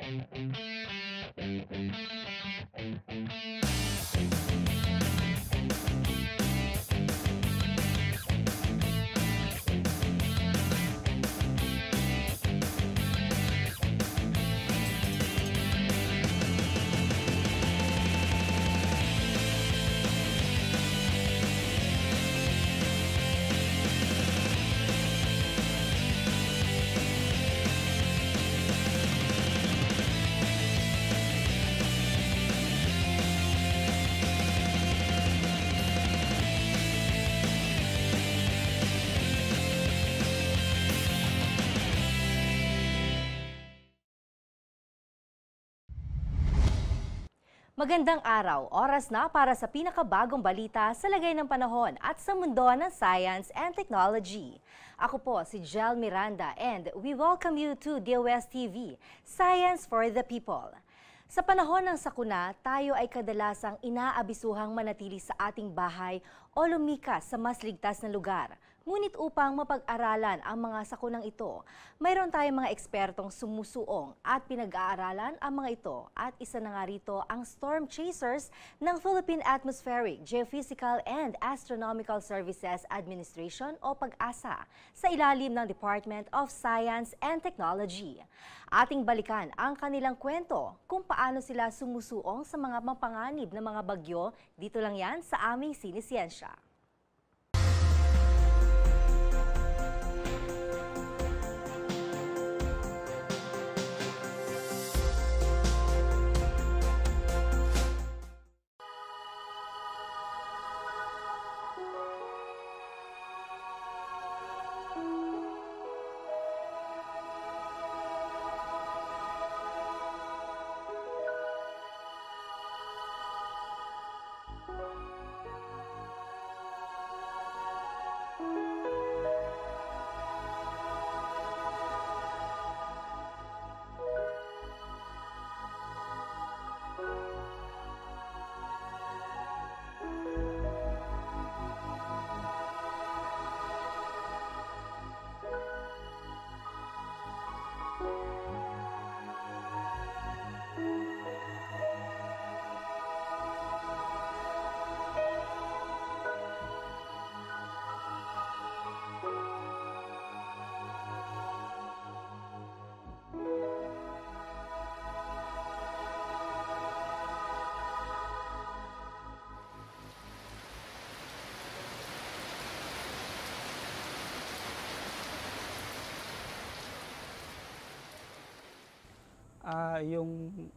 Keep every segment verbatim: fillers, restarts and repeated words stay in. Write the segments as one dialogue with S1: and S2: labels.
S1: Magandang araw, oras na para sa pinakabagong balita sa lagay ng panahon at sa mundo ng science and technology. Ako po si Jel Miranda and we welcome you to DOSTv, Science for the People. Sa panahon ng sakuna, tayo ay kadalasang inaabisuhang manatili sa ating bahay o lumikas sa mas ligtas na lugar. Ngunit upang mapag-aralan ang mga sakunang ito, mayroon tayong mga ekspertong sumusuong at pinag-aaralan ang mga ito at isa na nga rito ang Storm Chasers ng Philippine Atmospheric, Geophysical and Astronomical Services Administration o PAG-ASA sa ilalim ng Department of Science and Technology. Ating balikan ang kanilang kwento kung paano sila sumusuong sa mga mapanganib na mga bagyo dito lang yan sa aming Sinesiyensya.
S2: Uh, yung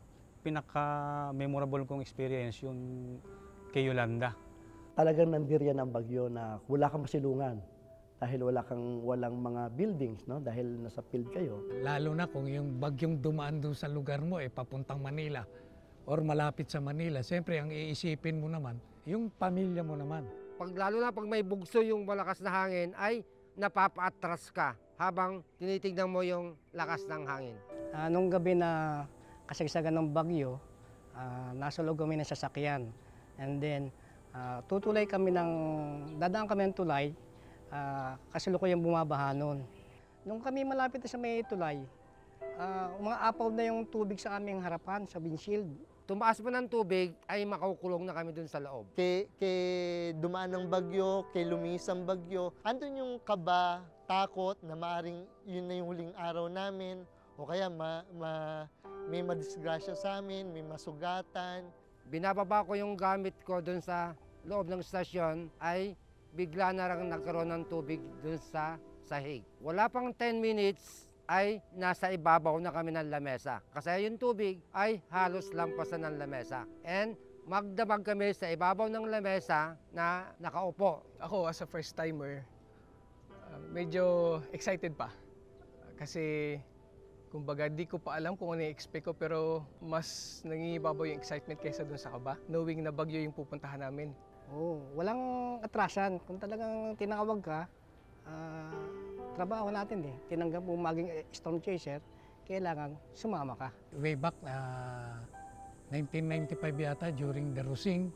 S2: pinaka-memorable kong experience, yung kay Yolanda.
S3: Talagang nandiriyan ang bagyo na wala kang masilungan dahil wala kang walang mga buildings, no? Dahil nasa field kayo.
S4: Lalo na kung yung bagyong dumaan doon sa lugar mo, eh, papuntang Manila or malapit sa Manila, siyempre ang iisipin mo naman, yung pamilya mo naman.
S5: Pag, lalo na pag may bugso yung malakas na hangin, ay napapa-atras ka habang tinitignan mo yung lakas ng hangin.
S6: Uh, nung gabi na kasagsagan ng bagyo, uh, nasa loob kami ng sasakyan. And then, uh, tutulay kami ng, dadaan kami ng tulay, uh, kasalukuyang bumabaha noon. Nung kami malapit na sa may tulay, uh, umaapaw na yung tubig sa aming harapan, sa windshield.
S5: Tumaas pa ng tubig, ay makukulong na kami dun sa loob.
S7: Kay, kay dumaan ng bagyo, kay lumis ang bagyo, andun yung kaba, takot na maaring yun na yung huling araw namin. O kaya ma, ma, may madisgrasya sa amin, may masugatan.
S5: Binababa ko yung gamit ko dun sa loob ng stasyon ay bigla na lang nagkaroon ng tubig dun sa sahig. Wala pang ten minutes ay nasa ibabaw na kami ng lamesa. Kasi yung tubig ay halos lampasan ng lamesa. And magdamag kami sa ibabaw ng lamesa na nakaupo.
S8: Ako as a first timer, uh, medyo excited pa. Kasi kumbaga, di ko pa alam kung ano i-expect ko, pero mas nangingibabaw yung excitement kaysa dun sa kaba, knowing na bagyo yung pupuntahan namin.
S6: Oo, walang atrasan. Kung talagang tinawag ka, uh, trabaho natin eh. Tinanggap mo maging storm chaser, kailangan sumama ka.
S4: Way back, uh, nineteen ninety-five yata, during the Rusing,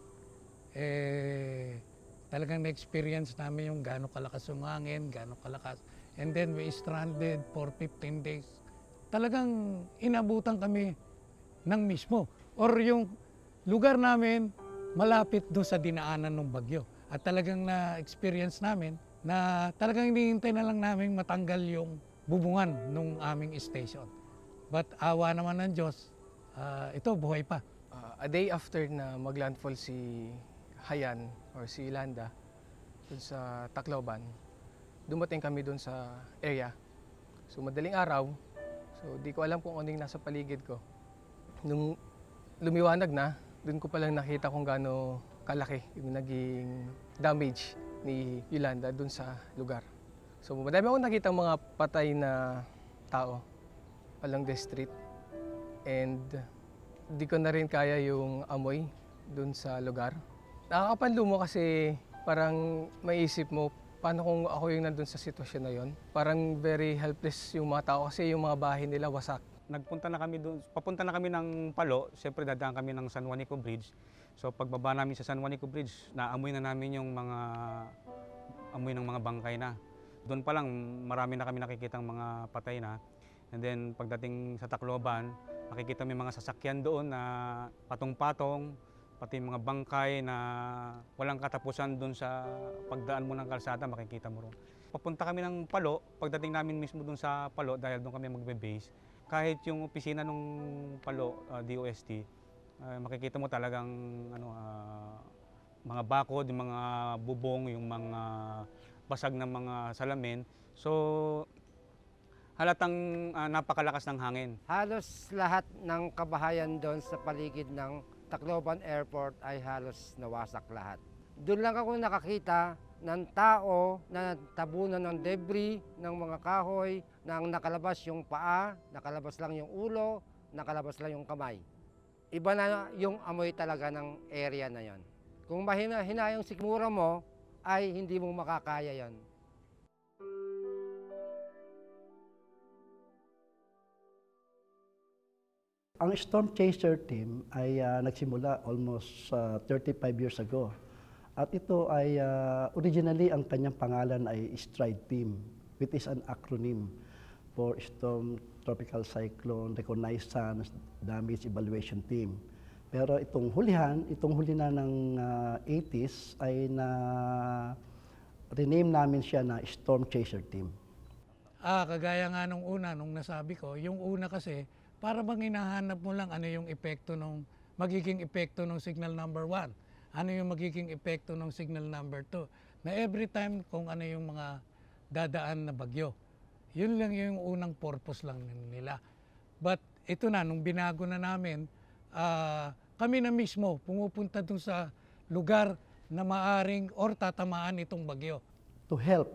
S4: eh, talagang na-experience namin yung gaano kalakas yung hangin, gaano kalakas. And then we stranded for fifteen days. talagang inabutan kami ng mismo. Or yung lugar namin malapit doon sa dinaanan ng bagyo. At talagang na-experience namin na talagang hinihintay na lang namin matanggal yung bubungan ng aming station. But awa naman ng Diyos, uh, ito buhay pa.
S8: Uh, a day after na maglandfall si Haiyan or si Yolanda dun sa Tacloban, dumating kami dun sa area. So madaling araw, so di ko alam kung ano yung nasa paligid ko. Nung lumiwanag na, dun ko palang nakita kung gaano kalaki yung naging damage ni Yolanda dun sa lugar. So madami akong nakita mga patay na tao along the street. And di ko na rin kaya yung amoy dun sa lugar. Nakakapanlumo kasi parang maisip mo, paano kung ako yung nandun sa sitwasyon na yon? Parang very helpless yung mga tao kasi yung mga bahay nila wasak.
S2: Nagpunta na kami doon, papunta na kami ng Palo, siyempre dadaan kami ng San Juanico Bridge. So pagbaba namin sa San Juanico Bridge, naamoy na namin yung mga amoy ng mga bangkay na. Doon pa lang marami na kami nakikitang mga patay na. And then pagdating sa Tacloban, makikita mo yung mga sasakyan doon na patong-patong, pati mga bangkay na walang katapusan doon sa pagdaan mo ng kalsada, makikita mo ron. Papunta kami ng Palo, pagdating namin mismo doon sa Palo, dahil doon kami magbe-base, kahit yung opisina ng Palo, uh, D O S T, uh, makikita mo talagang ano, uh, mga bakod, yung mga bubong, yung mga basag ng mga salamin. So, halatang uh, napakalakas ng hangin.
S5: Halos lahat ng kabahayan doon sa paligid ng Tacloban Airport ay halos nawasak lahat. Doon lang ako nakakita ng tao na tabunan ng debris, ng mga kahoy, na ang nakalabas yung paa, nakalabas lang yung ulo, nakalabas lang yung kamay. Iba na yung amoy talaga ng area na yon. Kung mahina-hina yung sikmura mo, ay hindi mo makakaya yon.
S3: Ang Storm Chaser team ay uh, nagsimula almost uh, thirty-five years ago. At ito ay uh, originally ang kanyang pangalan ay STRIDE team, which is an acronym for Storm Tropical Cyclone Reconnaissance Damage Evaluation Team. Pero itong hulihan, itong huli na ng uh, eighties ay na rename namin siya na Storm Chaser team.
S4: Ah, kagaya nga nung una, nung nasabi ko, yung una kasi, para bang hinahanap mo lang ano yung epekto ng, magiging epekto ng signal number one. Ano yung magiging epekto ng signal number two. Na every time kung ano yung mga dadaan na bagyo. Yun lang yung unang purpose lang nila. But ito na, nung binago na namin, uh, kami na mismo pumupunta dun sa lugar na maaring or tatamaan itong bagyo.
S3: To help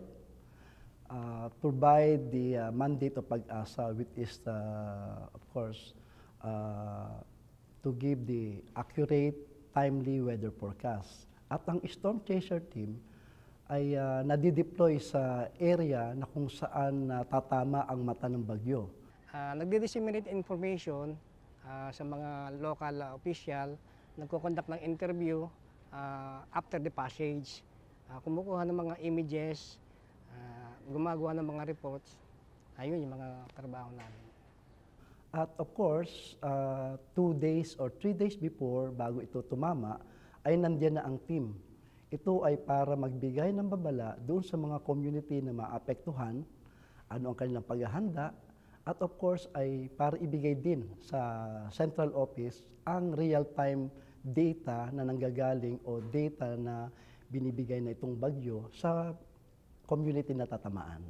S3: uh, provide the uh, mandate of Pag-asa, which is, uh, of course, uh, to give the accurate, timely weather forecast. At ang Storm Chaser team ay uh, nadideploy sa area na kung saan uh, tatama ang mata ng bagyo.
S6: Uh, nagdi-disseminate information uh, sa mga local uh, official, nagko-conduct ng interview uh, after the passage, uh, kumukuha ng mga images, uh, gumagawa ng mga reports. Ayun yung mga trabaho namin.
S3: At of course, uh, two days or three days before, bago ito tumama, ay nandiyan na ang team. Ito ay para magbigay ng babala doon sa mga community na maapektuhan, ano ang kanilang paghahanda, at of course ay para ibigay din sa central office ang real-time data na nanggagaling o data na binibigay na itong bagyo sa community na tatamaan.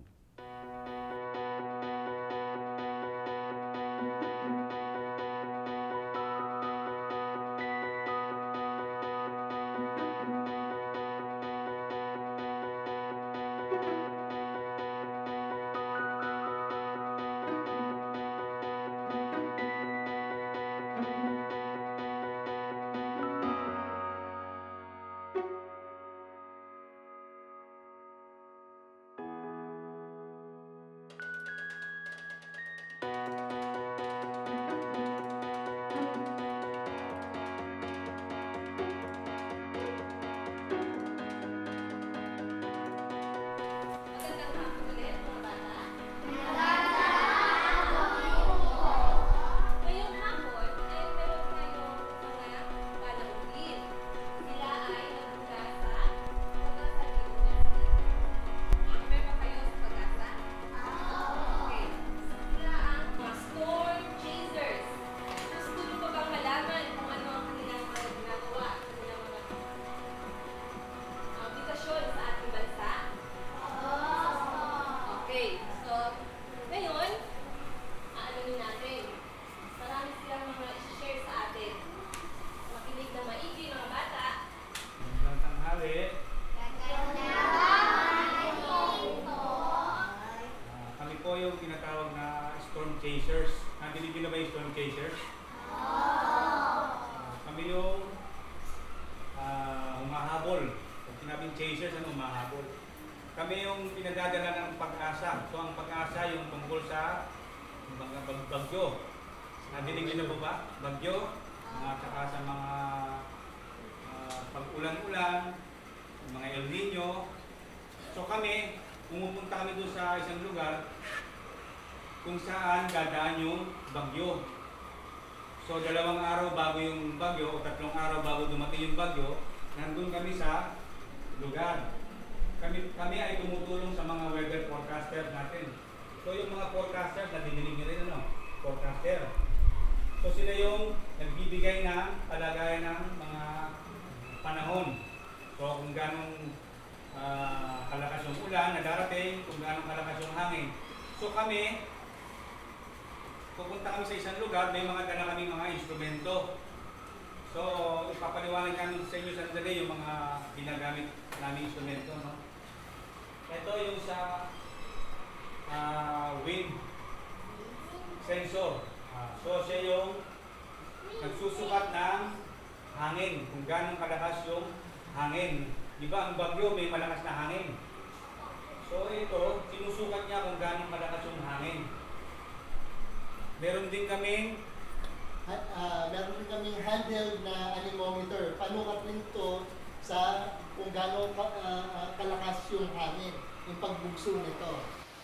S2: kami yung pinagdadala ng pag-asa. So ang pag-asa yung tungkol sa mga bag bagyo. Nadinig niyo na po ba? Bagyo, at saka sa mga uh, pag-ulan-ulan, mga El Nino. So kami, pumupunta kami doon sa isang lugar kung saan dadaan yung bagyo. So dalawang araw bago yung bagyo o tatlong araw bago dumating yung bagyo, nandun kami sa lugar. Kami, kami ay tumutulong sa mga weather forecaster natin. So yung mga forecaster, nadidinig nyo rin ano? Forecaster. So sila yung nagbibigay ng kalagayan ng mga panahon. So kung ganong uh, kalakas yung ulan na darating, kung ganong kalakas yung hangin. So kami, pupunta kami sa isang lugar, may mga dala kami mga instrumento. So ipapaliwanag namin sa inyo sandali yung mga ginagamit namin instrumento. No? Ito yung sa uh, wind sensor. Uh, so siya yung nagsusukat ng hangin, kung gano'ng kalakas yung hangin. Di ba ang bagyo may malakas na hangin? So ito, sinusukat niya kung gano'ng kalakas yung hangin. Meron din kaming
S7: uh, meron din kaming handheld na anemometer. Panukat rin ito sa kung gaano ka, uh, kalakas yung hangin, yung pagbugso nito.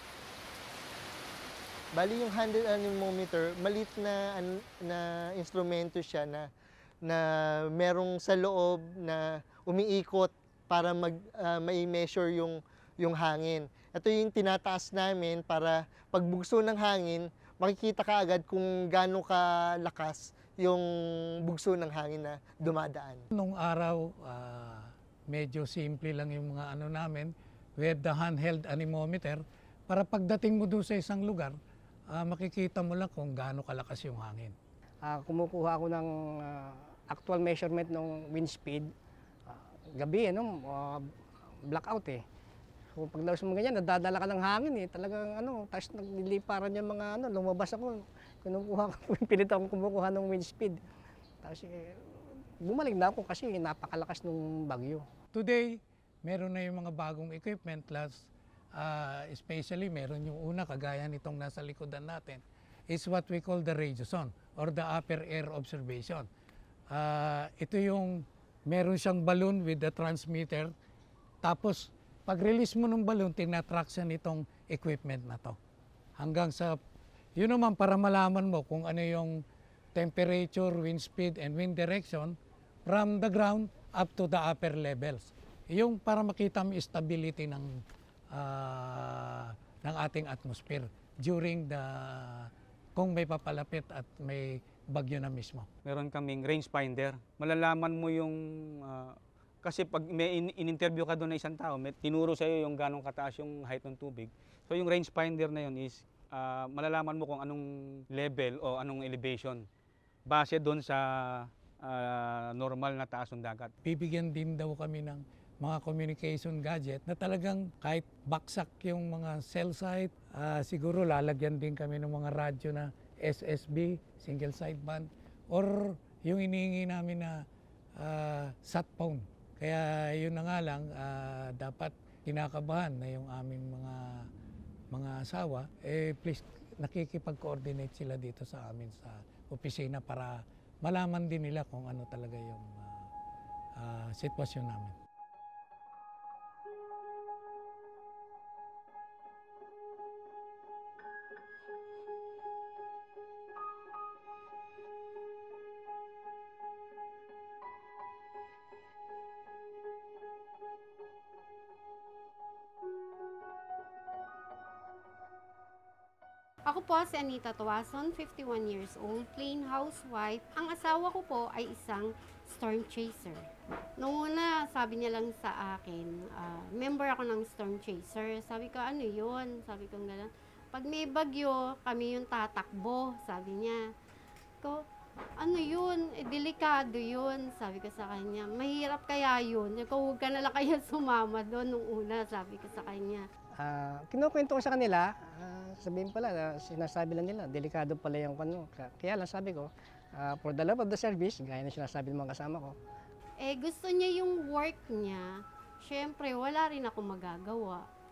S7: Bali yung handheld anemometer, maliit na, na instrumento siya na, na merong sa loob na umiikot para mag, uh, mai-measure yung, yung hangin. Ito yung tinataas namin para pagbugso ng hangin, makikita ka agad kung gaano kalakas yung bugso ng hangin na dumadaan.
S4: Nung araw, uh, medyo simple lang yung mga ano namin. We have the handheld anemometer para pagdating mo doon sa isang lugar, uh, makikita mo lang kung gaano kalakas yung hangin.
S6: Uh, kumukuha ako ng uh, actual measurement ng wind speed. Uh, gabi, ano, uh, blackout eh. Kung pag daw mga ganyan, nadadala ka ng hangin eh. Talagang ano, tapos nagliliparan yung mga ano, lumabas ako. Kinukuha ko, pilit akong kumukuha ng wind speed. Tapos eh, bumalik na ako kasi napakalakas ng bagyo.
S4: Today, meron na yung mga bagong equipment plus uh, especially meron yung una kagaya nitong nasa likodan natin is what we call the radioson or the upper air observation. Uh, ito yung meron siyang balloon with the transmitter tapos pag-release mo ng balloon, tinatrack siya nitong equipment na to. Hanggang sa, yun naman para malaman mo kung ano yung temperature, wind speed, and wind direction from the ground up to the upper levels. Yung para makita mo yung stability ng, uh, ng ating atmosphere during the, kung may papalapit at may bagyo na mismo.
S2: Meron kaming rangefinder. Malalaman mo yung uh, kasi pag may in-interview ka doon na isang tao, may tinuro sa iyo yung ganong kataas yung height ng tubig. So yung rangefinder na yun is uh, malalaman mo kung anong level o anong elevation base doon sa uh, normal na taas ng dagat.
S4: Bibigyan din daw kami ng mga communication gadget na talagang kahit baksak yung mga cell site, uh, siguro lalagyan din kami ng mga radyo na S S B, single sideband, or yung inihingi namin na uh, sat phone. Kaya yun na nga lang, uh, dapat kinakabahan na yung aming mga mga asawa, eh please nakikipag-coordinate sila dito sa amin sa opisina para malaman din nila kung ano talaga yung uh, uh, sitwasyon namin.
S9: Ako po si Anita Tuason, fifty-one years old, plain housewife. Ang asawa ko po ay isang storm chaser. Noong una, sabi niya lang sa akin, uh, member ako ng storm chaser. Sabi ko, ano yun? Sabi ko gano'n. Pag may bagyo, kami yung tatakbo, sabi niya. Ko, ano yun? Eh, delikado yun, sabi ko sa kanya. Mahirap kaya yun? Ko, huwag ka na lang kaya sumama doon nung una, sabi ko sa kanya.
S6: Uh, kinukwento ko sa kanila, uh, sabihin pala, uh, sinasabi lang nila, delikado pala yung ano. Kaya lang sabi ko, uh, for the love of the service, gaya na sinasabi ng mga kasama ko.
S9: Eh gusto niya yung work niya, syempre wala rin ako magagawa.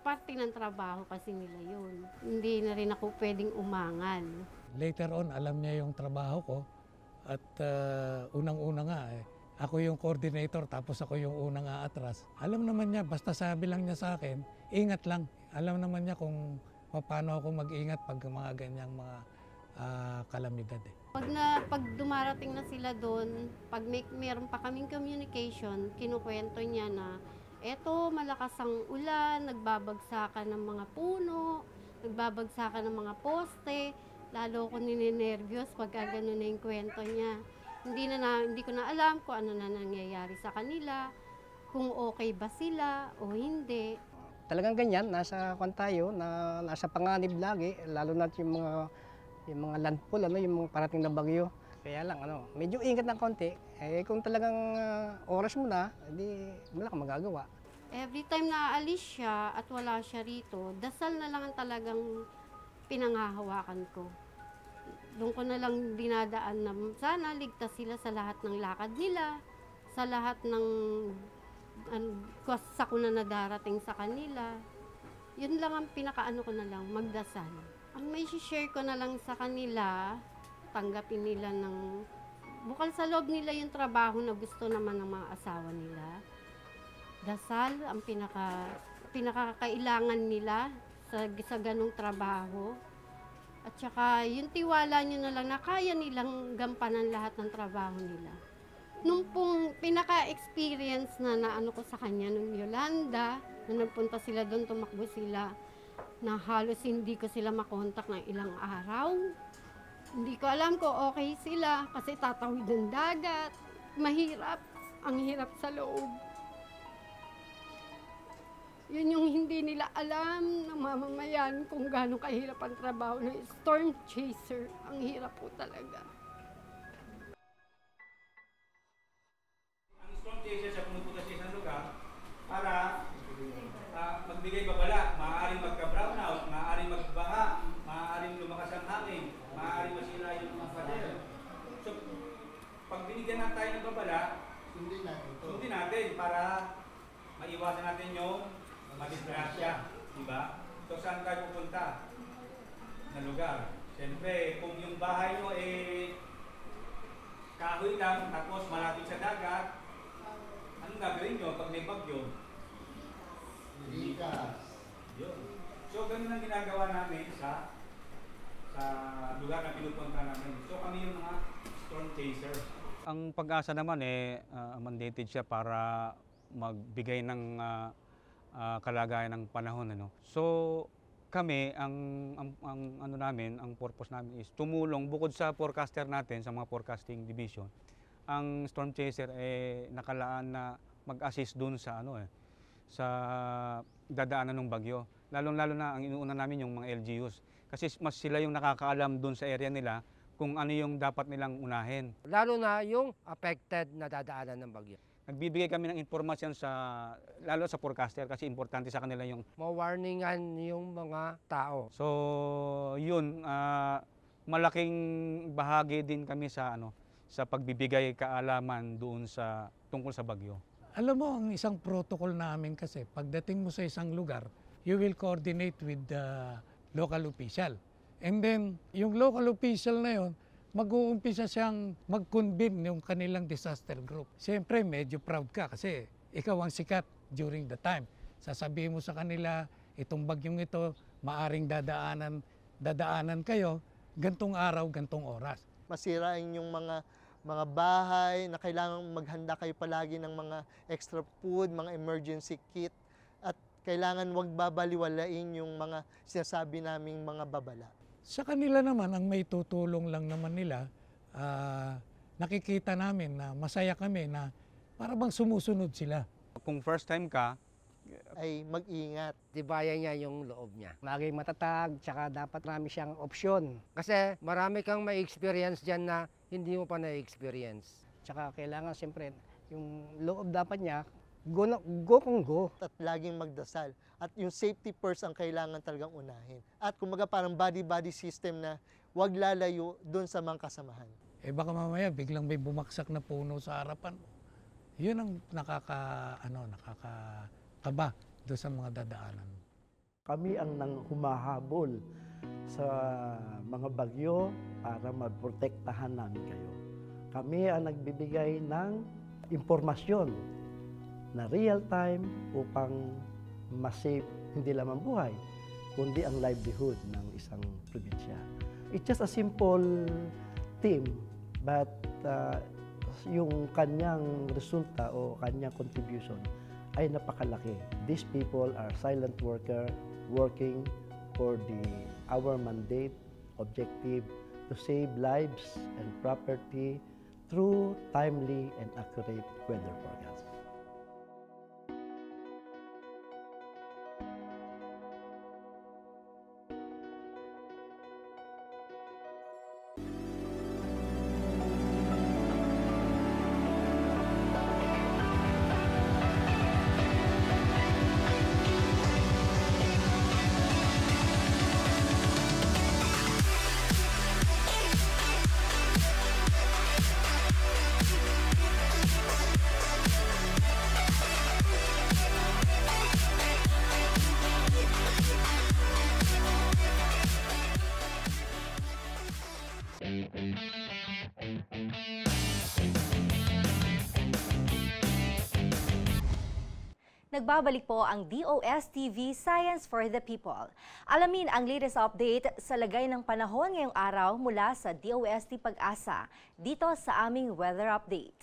S9: parte ng trabaho kasi nila yun. Hindi na rin ako pwedeng umangal.
S4: Later on, alam niya yung trabaho ko at uh, unang-una nga eh, ako yung coordinator tapos ako yung unang aatras. Alam naman niya, basta sabi lang niya sa akin, ingat lang. Alam naman niya kung paano ako mag-ingat pag mga ganyang mga uh, kalamidad. Eh.
S9: Pag, na, pag dumarating na sila doon, pag may, meron pa kaming communication, kinukwento niya na eto, malakas ang ulan, nagbabagsakan ng mga puno, nagbabagsakan ng mga poste. Lalo ko ninenervyos pagka gano'n na yung kwento niya. Hindi, na, na, hindi ko na alam kung ano na nangyayari sa kanila, kung okay ba sila o hindi.
S6: Talagang ganyan, nasa kwan tayo, na, nasa panganib lagi, lalo na yung mga, yung mga landfall, ano, yung mga parating na bagyo. Kaya lang, ano, medyo ingat ng konti. Eh, kung talagang uh, oras mo na, hindi wala kang magagawa.
S9: Every time na aalis siya at wala siya rito, dasal na lang ang talagang pinanghahawakan ko. Doon ko na lang dinadaan na sana ligtas sila sa lahat ng lakad nila, sa lahat ng sakuna na darating sa kanila. Yun lang ang pinakaano ko na lang, magdasal. Ang may share ko na lang sa kanila, tanggapin nila ng bukal sa loob nila yung trabaho na gusto naman ng mga asawa nila. Dasal ang pinaka pinakakailangan nila sa, sa ganong trabaho. At saka yung tiwala nyo na lang na kaya nilang gampanan lahat ng trabaho nila. Nung pong pinaka-experience na naano ko sa kanya nung Yolanda, na nagpunta sila doon, tumakbo sila, na halos hindi ko sila makontak ng ilang araw. Hindi ko alam kung okay sila kasi tatawid ng dagat. Mahirap. Ang hirap sa loob. Yun yung hindi nila alam ng mamamayan kung gaano kahirap ang trabaho ng storm chaser. Ang hirap po talaga.
S2: Ang storm chaser sa pumupunta sa isang lugar para uh, magbigay babala, maaaring magka-brownout, maaaring magbaha, maaaring lumakas ang hangin, maaaring masira yung mga pader. So, pag binigyan na tayo ng babala, sundin natin, sundin natin para maiwasan natin yung madisgrasya, di ba? So, saan tayo pupunta na lugar? Siyempre, kung yung bahay mo eh kahoy lang, tapos malapit sa dagat, anong gagawin nyo pag may bagyo? Ligas. Yun. So, ganun ang ginagawa namin sa sa lugar na pinupunta namin. So, kami yung mga storm chaser. Ang pag-asa naman eh, uh, mandated siya para magbigay ng uh, uh, kalagayan ng panahon. Ano? So, kami, ang, ang, ang ano namin, ang purpose namin is tumulong bukod sa forecaster natin, sa mga forecasting division. Ang storm chaser eh nakalaan na mag-assist dun sa ano eh, sa dadaanan ng bagyo. Lalong-lalo na ang inuuna namin yung mga L G Us. Kasi mas sila yung nakakaalam dun sa area nila kung ano yung dapat nilang unahin.
S5: Lalo na yung affected na dadaanan ng bagyo.
S2: Nagbibigay kami ng impormasyon sa, lalo sa forecaster kasi importante sa kanila yung
S5: ma-warningan yung mga tao.
S2: So, yun, uh, malaking bahagi din kami sa ano, sa pagbibigay kaalaman doon sa tungkol sa bagyo.
S4: Alam mo, ang isang protocol namin kasi, pagdating mo sa isang lugar, you will coordinate with the local official. And then, yung local official na yun, mag-uumpisa siyang mag-convene yung kanilang disaster group. Siyempre, medyo proud ka kasi ikaw ang sikat during the time. Sasabihin mo sa kanila, itong bagyong ito, maaring dadaanan, dadaanan kayo, gantong araw, gantong oras.
S7: Masirain yung mga mga bahay na kailangan maghanda kayo palagi ng mga extra food, mga emergency kit, at kailangan wag babaliwalain yung mga sinasabi naming mga babala.
S4: Sa kanila naman, ang may tutulong lang naman nila, uh, nakikita namin na masaya kami na para bang sumusunod sila.
S2: Kung first time ka,
S7: ay mag-ingat.
S5: Tibayan niya yung loob niya.
S6: Maging matatag, tsaka dapat marami siyang opsyon.
S5: Kasi marami kang may experience dyan na hindi mo pa na-experience.
S6: Tsaka kailangan siyempre, yung loob dapat niya, go, na, go kung go.
S7: At laging magdasal. At yung safety first ang kailangan talagang unahin. At kumbaga parang body-body system na wag lalayo doon sa mga kasamahan.
S4: Eh baka mamaya biglang may bumaksak na puno sa harapan mo. Yun ang nakaka, ano, nakakakaba doon sa mga dadaanan.
S3: Kami ang nang humahabol sa mga bagyo para maprotektahan namin kayo. Kami ang nagbibigay ng impormasyon na real-time upang ma-save hindi lamang buhay, kundi ang livelihood ng isang probinsya. It's just a simple team, but uh, yung kanyang resulta o kanyang contribution ay napakalaki. These people are silent worker working for the our mandate objective to save lives and property through timely and accurate weather forecasts.
S1: Nagbabalik po ang DOStv Science for the People. Alamin ang latest update sa lagay ng panahon ngayong araw mula sa D O S T Pag-asa dito sa aming weather update.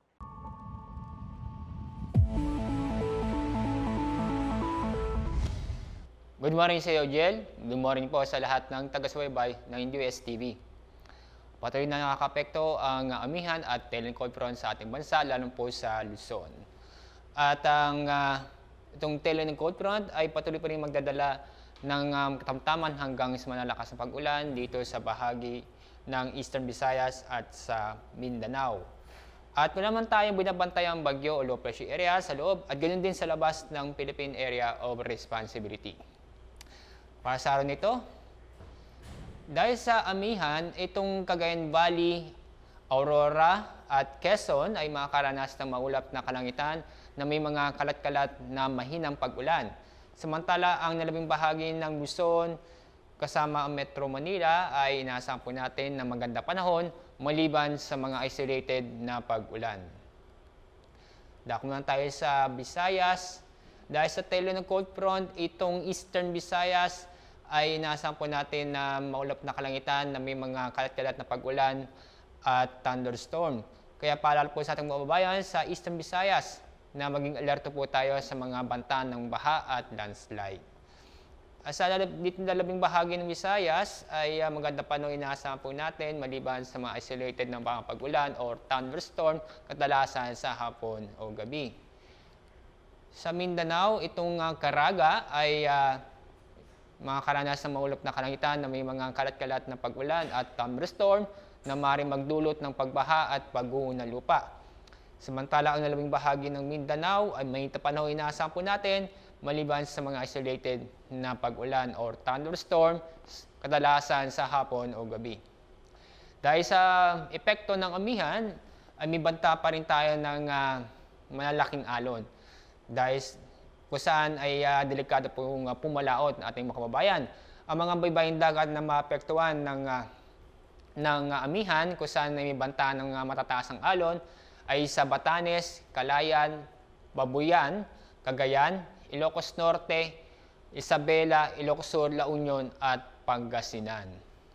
S10: Good morning sa iyo, Jel. Good morning po sa lahat ng taga-subaybay ng DOStv. Patuloy na nakakapekto ang amihan at tailing cold front sa ating bansa, lalo po sa Luzon. At ang uh, itong tailing cold front ay patuloy pa rin magdadala ng um, katamtaman hanggang sa malalakas na pag-ulan dito sa bahagi ng Eastern Visayas at sa Mindanao. At kung naman tayong binabantayang bagyo o low pressure area sa loob at ganoon din sa labas ng Philippine Area of Responsibility. Para sa araw nito, dahil sa amihan, itong Cagayan Valley, Aurora at Quezon ay makakaranas ng maulap na kalangitan na may mga kalat-kalat na mahinang pag-ulan. Samantala, ang nalabing bahagi ng Luzon kasama ang Metro Manila ay inaasahan po natin na maganda panahon maliban sa mga isolated na pag-ulan. Dako naman tayo sa Visayas. Dahil sa tail ng cold front, itong Eastern Visayas ay inaasahan po natin na maulap na kalangitan na may mga kalat-kalat na pag-ulan at thunderstorm. Kaya paalala po sa ating mga kababayan sa Eastern Visayas na maging alerto po tayo sa mga banta ng baha at landslide. Sa dito na labing bahagi ng Visayas ay uh, maganda pa nung inaasahan po natin maliban sa mga isolated na mga pag-ulan or thunderstorm kadalasan sa hapon o gabi. Sa Mindanao, itong uh, Caraga ay uh, makakaranas ng maulap na kalangitan na may mga kalat-kalat na pag-ulan at thunderstorm na maaaring magdulot ng pagbaha at pagguho ng lupa. Samantala, ang nalabing bahagi ng Mindanao ay may panahon inaasahan po natin maliban sa mga isolated na pag-ulan or thunderstorm kadalasan sa hapon o gabi. Dahil sa epekto ng amihan, ay may banta pa rin tayo ng uh, malalaking alon. Dahil kung saan ay uh, delikado pong uh, pumalaot ng ating mga kababayan. Ang mga baybaying dagat na maapektuhan ng, uh, ng uh, amihan, kung saan may banta ng uh, matataas ang alon, ay sa Batanes, Calayan, Babuyan, Cagayan, Ilocos Norte, Isabela, Ilocos Sur, La Union at Pangasinan.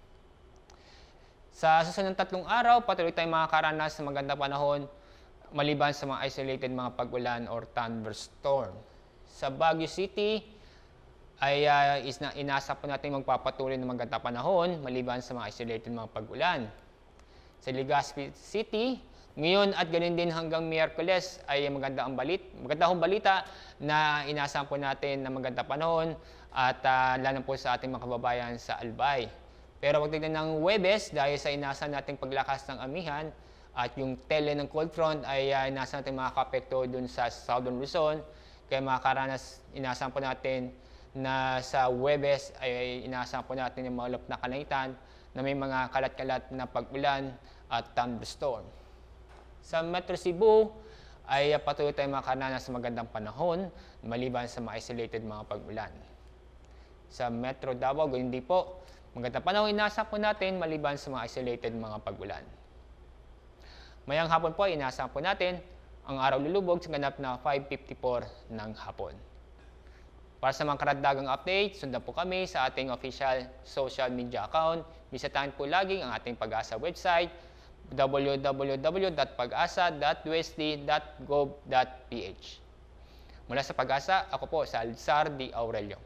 S10: Sa susunod tatlong araw, patuloy tayong makakaranas ng magandang panahon maliban sa mga isolated mga pag-ulan or thunderstorm. Sa Baguio City, ay uh, is na, inasa po natin magpapatuloy ng magandang panahon maliban sa mga isolated mga pag-ulan. Sa Legazpi City, ngayon at ganun din hanggang Miyerkules ay maganda ang balit, maganda ang balita na inaasahan po natin na maganda panahon at uh, lalo po sa ating mga kababayan sa Albay. Pero pagdating ng Huwebes, dahil sa inaasahan nating paglakas ng amihan at yung tele ng cold front ay uh, inaasahan natin makakapekto dun sa Southern Luzon. Kaya makakaranas, inaasahan po natin na sa Huwebes ay inaasahan po natin yung maulap na kalangitan na may mga kalat-kalat na pag-ulan at thunderstorm. Sa Metro Cebu ay patuloy tayong makakaranas sa magandang panahon maliban sa mga isolated mga pag-ulan. sa Metro Davao. Ganyan din po, magandang panahon inaasahan po natin maliban sa mga isolated mga pag-ulan. Mayang hapon po, inaasahan po natin ang araw lulubog sa ganap na five fifty-four ng hapon. Para sa mga karagdagang update, sundan po kami sa ating official social media account. Bisitahin po lagi ang ating Pag-asa website, w w w dot pag-asa dot d o s t dot gov dot p h. Mula sa Pag-asa, ako po si Alzar D. Aurelio.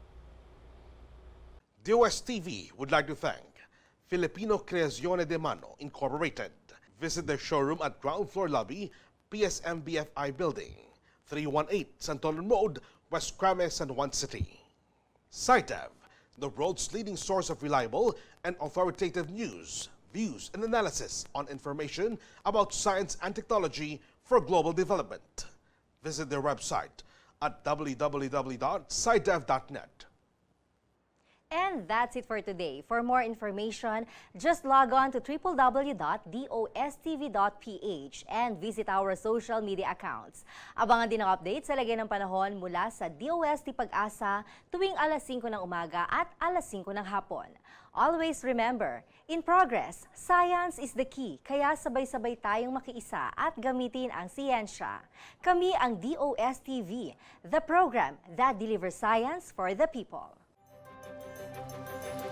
S11: DOStv would like to thank Filipino Creazione de Mano Incorporated. Visit their showroom at ground floor lobby, P S M B F I Building, three eighteen Santolan Road, West Crames, San Juan City. Sinev, the world's leading source of reliable and authoritative news, views, and analysis on information about science and technology for global development. Visit their website at w w w dot sinev dot net.
S1: And that's it for today. For more information, just log on to w w w dot d o s t v dot p h and visit our social media accounts. Abangan din ang update sa lagay ng panahon mula sa D O S T Pag-asa tuwing alas singko ng umaga at alas singko ng hapon. Always remember, in progress, science is the key, kaya sabay-sabay tayong makiisa at gamitin ang siyensya. Kami ang D O S T V, the program that delivers science for the people.